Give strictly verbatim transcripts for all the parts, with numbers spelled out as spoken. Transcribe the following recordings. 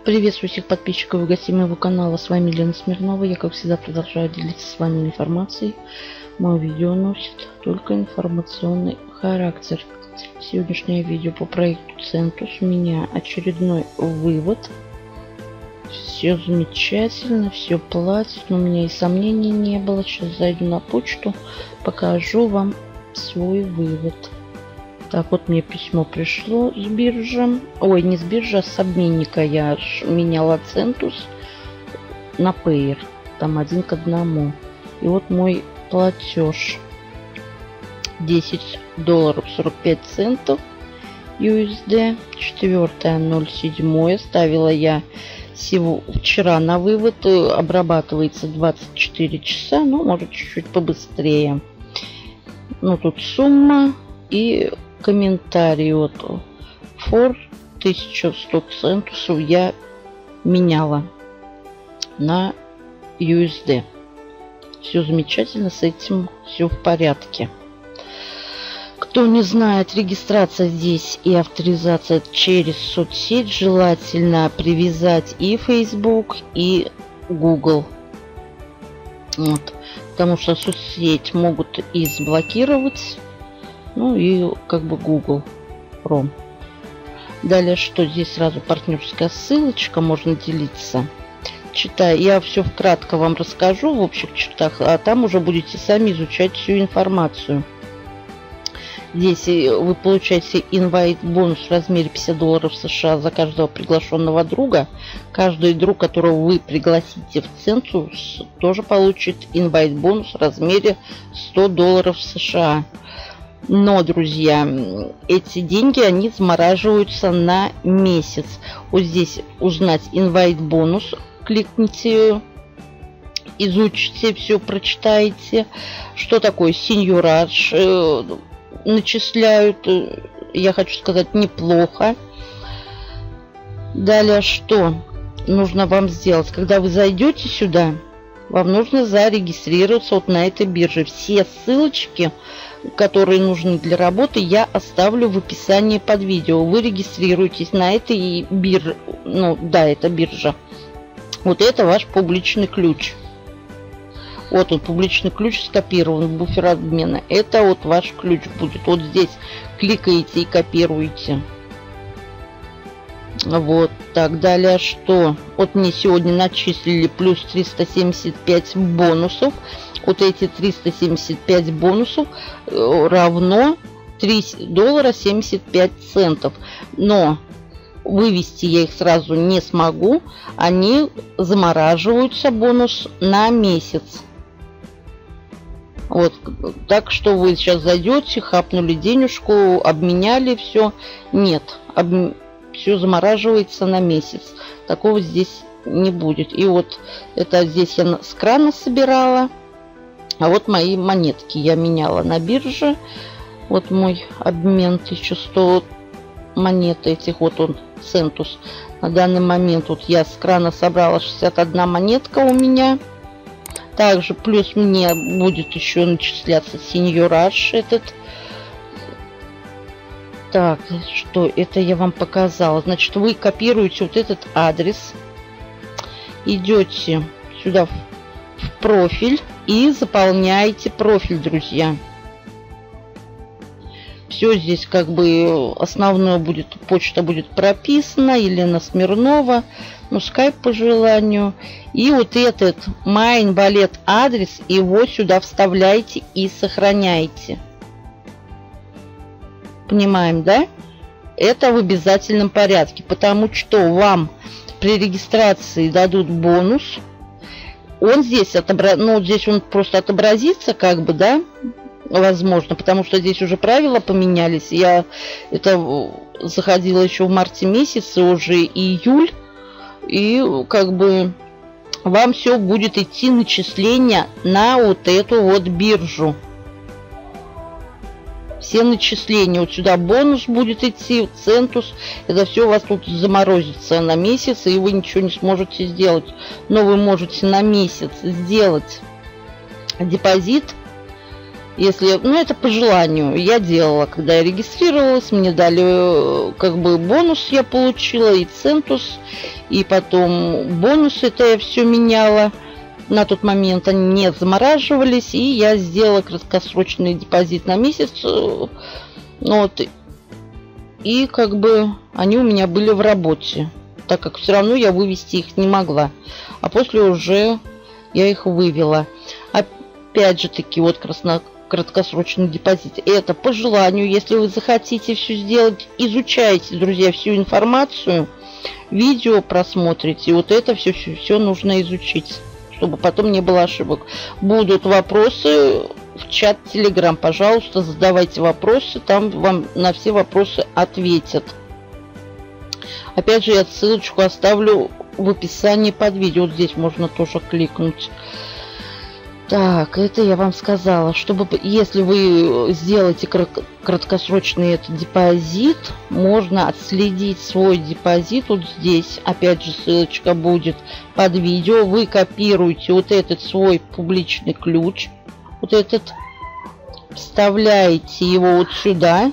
Приветствую всех подписчиков и гостей моего канала. С вами Лена Смирнова. Я, как всегда, продолжаю делиться с вами информацией. Мое видео носит только информационный характер. Сегодняшнее видео по проекту Центус. У меня очередной вывод. Все замечательно, все платит. Но у меня и сомнений не было. Сейчас зайду на почту, покажу вам свой вывод. Так, вот мне письмо пришло с биржи. Ой, не с биржи, а с обменника. Я меняла Центус на Payer. Там один к одному. И вот мой платеж. десять долларов сорок пять центов ю эс ди. четвёртое ноль семь. Ставила я всего вчера на вывод. Обрабатывается двадцать четыре часа. Ну, может, чуть-чуть побыстрее. Ну, тут сумма и комментарий от фор тысяча сто центусов я меняла на ю эс ди. Все замечательно, с этим все в порядке. Кто не знает, регистрация здесь и авторизация через соцсеть. Желательно привязать и Facebook, и Google. Вот. Потому что соцсеть могут и заблокировать. Ну и как бы Google Chrome. Далее что? Здесь сразу партнерская ссылочка. Можно делиться. Читаю. Я все вкратко вам расскажу в общих чертах. А там уже будете сами изучать всю информацию. Здесь вы получаете инвайт бонус в размере пятьдесят долларов США за каждого приглашенного друга. Каждый друг, которого вы пригласите в Центус, тоже получит инвайт бонус в размере сто долларов США. Но, друзья, эти деньги, они замораживаются на месяц. Вот здесь узнать инвайт бонус. Кликните, изучите, все прочитайте. Что такое сеньораж? Начисляют, я хочу сказать, неплохо. Далее что нужно вам сделать? Когда вы зайдете сюда, вам нужно зарегистрироваться вот на этой бирже. Все ссылочки, которые нужны для работы, я оставлю в описании под видео. Вы регистрируетесь на этой бирже. Ну да, это биржа. Вот это ваш публичный ключ. Вот он, публичный ключ скопирован в буфер обмена. Это вот ваш ключ будет. Вот здесь кликаете и копируете. Вот так. Далее что? Вот мне сегодня начислили плюс триста семьдесят пять бонусов. Вот эти триста семьдесят пять бонусов равно три доллара семьдесят пять центов. Но вывести я их сразу не смогу. Они замораживаются, бонус, на месяц. Вот, так что вы сейчас зайдете, хапнули денежку, обменяли все. Нет, об... все замораживается на месяц. Такого здесь не будет. И вот это здесь я с крана собирала. А вот мои монетки я меняла на бирже. Вот мой обмен тысяча сто монет этих. Вот он, Центус. На данный момент вот я с крана собрала шестьдесят одна монетка у меня. Также плюс мне будет еще начисляться сеньораж этот. Так, что это я вам показала. Значит, вы копируете вот этот адрес. Идете сюда в, в профиль и заполняете профиль, друзья. Все здесь как бы основное будет, почта будет прописана. Елена Смирнова. Ну, скайп по желанию. И вот этот Mine Wallet адрес, его сюда вставляйте и сохраняйте. Понимаем, да? Это в обязательном порядке, потому что вам при регистрации дадут бонус. Он здесь отобра... ну, здесь он просто отобразится, как бы, да, возможно, потому что здесь уже правила поменялись. Я это заходила еще в марте месяце, уже июль. И как бы вам все будет идти начисление на вот эту вот биржу. Все начисления. Вот сюда бонус будет идти, Центус. Это все у вас тут заморозится на месяц, и вы ничего не сможете сделать. Но вы можете на месяц сделать депозит Если, ну, это по желанию. Я делала, когда я регистрировалась, мне дали, как бы, бонус я получила, и центус, и потом бонусы, это я все меняла. На тот момент они не замораживались, и я сделала краткосрочный депозит на месяц. Вот. И, как бы, они у меня были в работе, так как все равно я вывести их не могла. А после уже я их вывела. Опять же таки, вот красно краткосрочный депозит. Это по желанию, если вы захотите все сделать, изучайте, друзья, всю информацию, видео просмотрите. Вот это все, все, все нужно изучить, чтобы потом не было ошибок. Будут вопросы в чат Telegram, пожалуйста, задавайте вопросы, там вам на все вопросы ответят. Опять же, я ссылочку оставлю в описании под видео. Вот здесь можно тоже кликнуть. Так, это я вам сказала, чтобы, если вы сделаете краткосрочный этот депозит, можно отследить свой депозит. Вот здесь, опять же, ссылочка будет под видео. Вы копируете вот этот свой публичный ключ, вот этот, вставляете его вот сюда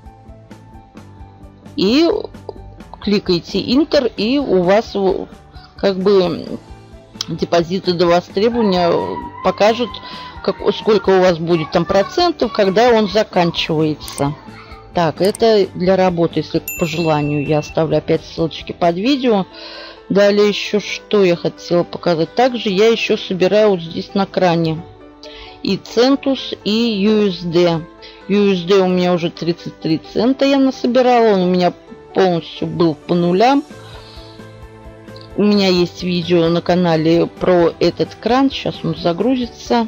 и кликаете Enter, и у вас, как бы, депозиты до востребования покажут, как, сколько у вас будет там процентов, когда он заканчивается. Так, это для работы, если по желанию. Я оставлю опять ссылочки под видео. Далее еще что я хотела показать. Также я еще собираю вот здесь на кране и центус, и ю эс ди. ю эс ди у меня уже тридцать три цента я насобирала. Он у меня полностью был по нулям. У меня есть видео на канале про этот кран. Сейчас он загрузится.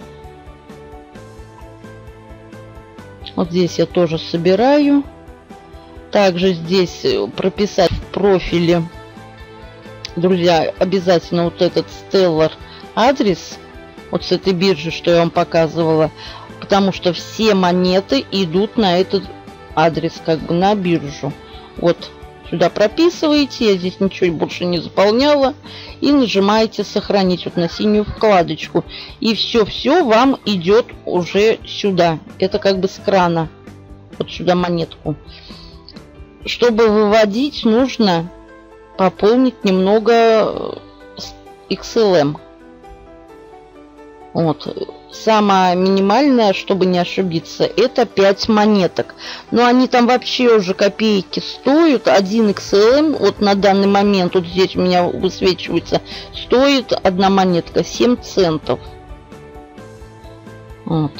Вот здесь я тоже собираю. Также здесь прописать в профиле, друзья, обязательно вот этот Stellar адрес. Вот с этой биржи, что я вам показывала. Потому что все монеты идут на этот адрес, как бы на биржу. Вот. Сюда прописываете, я здесь ничего больше не заполняла, и нажимаете сохранить вот на синюю вкладочку. И все-все вам идет уже сюда. Это как бы с крана. Вот сюда монетку. Чтобы выводить, нужно пополнить немного икс эл эм. Вот. Самое минимальное, чтобы не ошибиться, это пять монеток. Но они там вообще уже копейки стоят. один икс эл эм, вот на данный момент, вот здесь у меня высвечивается, стоит одна монетка семь центов. Вот.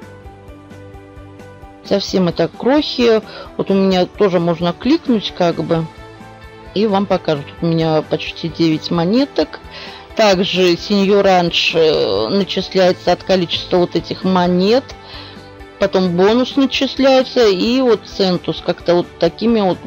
Совсем это крохи. Вот у меня тоже можно кликнуть, как бы, и вам покажут. У меня почти девять монеток. Также сеньоранж начисляется от количества вот этих монет. Потом бонус начисляется. И вот центус как-то вот такими вот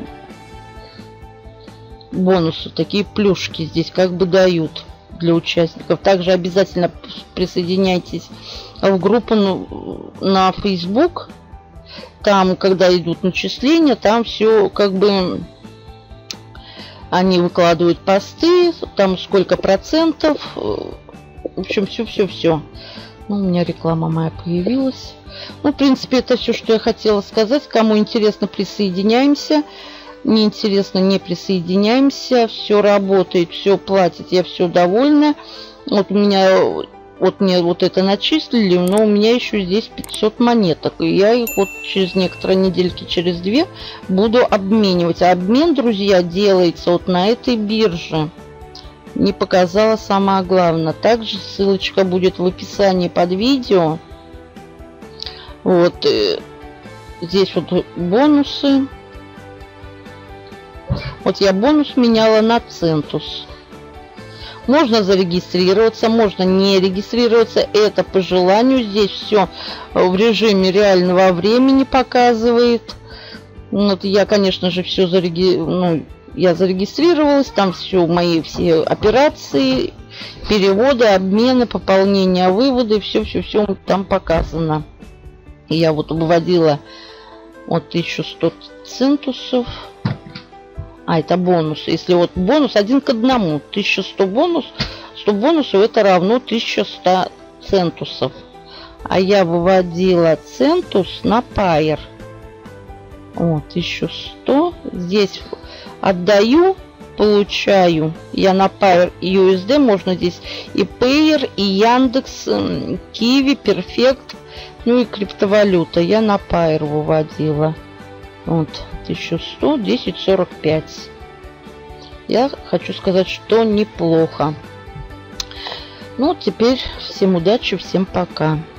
бонусы, такие плюшки здесь как бы дают для участников. Также обязательно присоединяйтесь в группу на Facebook. Там, когда идут начисления, там все как бы... Они выкладывают посты, там сколько процентов. В общем, все-все-все. Ну, у меня реклама моя появилась. Ну, в принципе, это все, что я хотела сказать. Кому интересно, присоединяемся. Не интересно, не присоединяемся. Все работает, все платит, я все довольна. Вот у меня... Вот мне вот это начислили, но у меня еще здесь пятьсот монеток. И я их вот через некоторые недельки, через две, буду обменивать. А обмен, друзья, делается вот на этой бирже. Не показала самое главное. Также ссылочка будет в описании под видео. Вот. Здесь вот бонусы. Вот я бонус меняла на центус. Можно зарегистрироваться, можно не регистрироваться. Это по желанию. Здесь все в режиме реального времени показывает. Вот я, конечно же, все зареги... ну, я зарегистрировалась. Там все мои все операции, переводы, обмены, пополнения, выводы. Все-все-все там показано. И я вот выводила вот тысячу сто центусов. А, это бонус. Если вот бонус один к одному. тысяча сто бонус. сто бонусов это равно тысяча сто центусов. А я выводила Центус на Pair. Вот, тысяча сто. Здесь отдаю, получаю. Я на Pair и ю эс ди. Можно здесь и Pair, и Яндекс, Киви, Перфект. Ну и криптовалюта. Я на Pair выводила. Вот, тысяча сто, десять сорок пять. Я хочу сказать, что неплохо. Ну, теперь всем удачи, всем пока.